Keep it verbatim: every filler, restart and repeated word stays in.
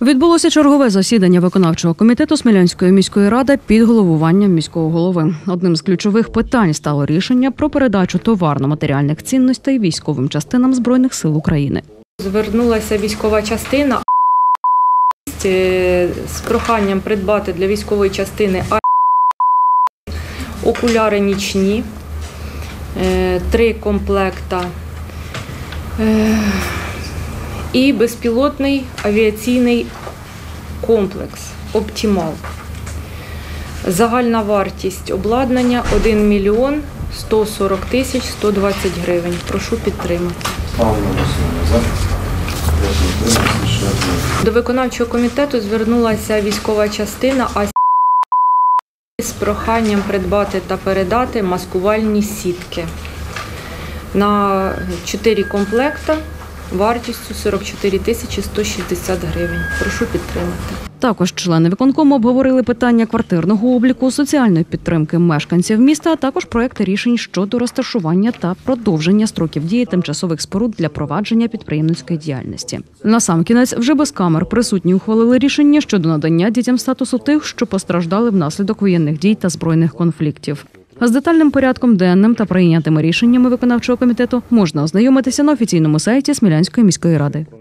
Відбулося чергове засідання виконавчого комітету Смілянської міської ради під головуванням міського голови. Одним з ключових питань стало рішення про передачу товарно-матеріальних цінностей військовим частинам Збройних сил України. Звернулася військова частина з проханням придбати для військової частини окуляри нічні, три комплекта і безпілотний авіаційний комплекс «Оптимал». Загальна вартість обладнання – один мільйон сто сорок тисяч сто двадцять гривень. Прошу підтримати. До виконавчого комітету звернулася військова частина А з проханням придбати та передати маскувальні сітки на чотири комплекта вартістю сорок чотири тисячі сто шістдесят гривень. Прошу підтримати. Також члени виконкому обговорили питання квартирного обліку, соціальної підтримки мешканців міста, а також проекти рішень щодо розташування та продовження строків дії тимчасових споруд для провадження підприємницької діяльності. Насамкінець вже без камер присутні ухвалили рішення щодо надання дітям статусу тих, що постраждали внаслідок воєнних дій та збройних конфліктів. З детальним порядком денним та прийнятими рішеннями виконавчого комітету можна ознайомитися на офіційному сайті Смілянської міської ради.